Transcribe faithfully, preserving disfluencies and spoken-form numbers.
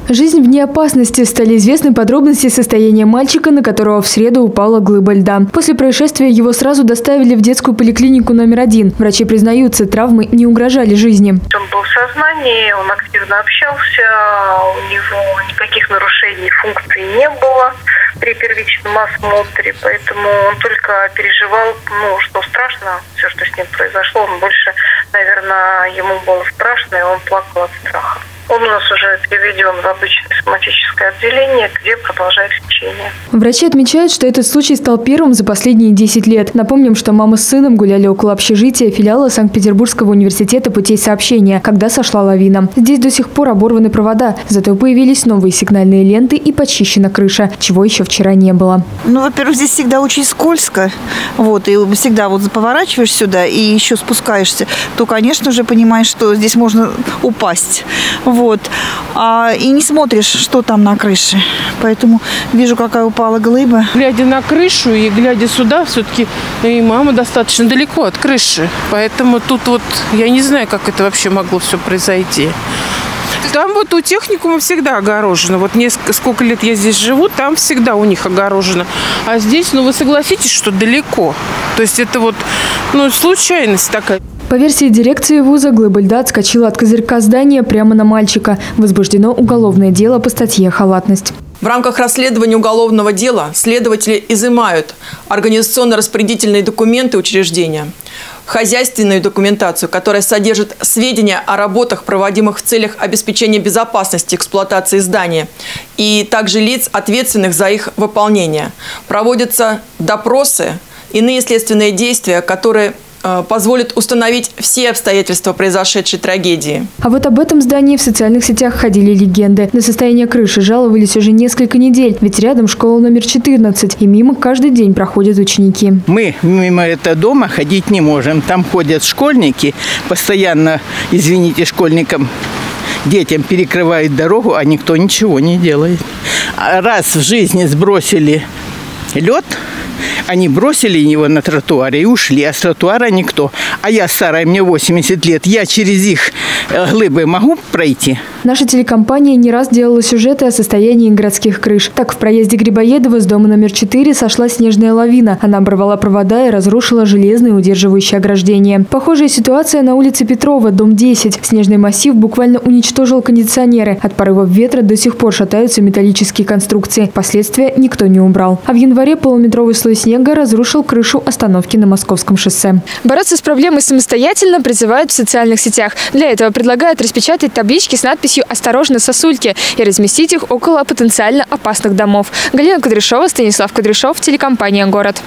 Жизнь вне опасности. Стали известны подробности состояния мальчика, на которого в среду упала глыба льда. После происшествия его сразу доставили в детскую поликлинику номер один. Врачи признаются, травмы не угрожали жизни. Он был в сознании, он активно общался, у него никаких нарушений функций не было при первичном осмотре, поэтому он только переживал, ну, что страшно, все, что с ним произошло. Он больше, наверное, ему было страшно, и он плакал от страха. Он у нас уже переведен в обычное соматическое отделение, где продолжает лечение. Врачи отмечают, что этот случай стал первым за последние десять лет. Напомним, что мама с сыном гуляли около общежития филиала Санкт-Петербургского университета путей сообщения, когда сошла лавина. Здесь до сих пор оборваны провода, зато появились новые сигнальные ленты и почищена крыша, чего еще вчера не было. Ну, во-первых, здесь всегда очень скользко, вот, и всегда вот поворачиваешь сюда и еще спускаешься, то, конечно же, понимаешь, что здесь можно упасть. Вот. А, и не смотришь, что там на крыше. Поэтому вижу, какая упала глыба. Глядя на крышу и глядя сюда, все-таки и мама достаточно далеко от крыши. Поэтому тут вот я не знаю, как это вообще могло все произойти. Там вот у техникума всегда огорожено. Вот несколько, сколько лет я здесь живу, там всегда у них огорожено. А здесь, ну вы согласитесь, что далеко. То есть это вот, ну, случайность такая. По версии дирекции вуза, глыба льда отскочила от козырька здания прямо на мальчика. Возбуждено уголовное дело по статье «Халатность». В рамках расследования уголовного дела следователи изымают организационно-распорядительные документы учреждения, хозяйственную документацию, которая содержит сведения о работах, проводимых в целях обеспечения безопасности эксплуатации здания, и также лиц, ответственных за их выполнение. Проводятся допросы, иные следственные действия, которые позволит установить все обстоятельства произошедшей трагедии. А вот об этом здании в социальных сетях ходили легенды. На состояние крыши жаловались уже несколько недель, ведь рядом школа номер четырнадцать, и мимо каждый день проходят ученики. Мы мимо этого дома ходить не можем. Там ходят школьники, постоянно, извините, школьникам, детям перекрывают дорогу, а никто ничего не делает. Раз в жизни сбросили лед, они бросили его на тротуаре и ушли, а с тротуара никто. А я старая, мне восемьдесят лет, я через их глыбы могу пройти? Наша телекомпания не раз делала сюжеты о состоянии городских крыш. Так, в проезде Грибоедова с дома номер четыре сошла снежная лавина. Она оборвала провода и разрушила железные удерживающие ограждения. Похожая ситуация на улице Петрова, дом десять. Снежный массив буквально уничтожил кондиционеры. От порывов ветра до сих пор шатаются металлические конструкции. Последствия никто не убрал. А в январе полуметровый слой снега разрушил крышу остановки на Московском шоссе. Бороться с проблемой самостоятельно призывают в социальных сетях. Для этого предлагают распечатать таблички с надписью «Осторожно, сосульки» и разместить их около потенциально опасных домов. Галина Кудряшова, Станислав Кудряшов, телекомпания «Город».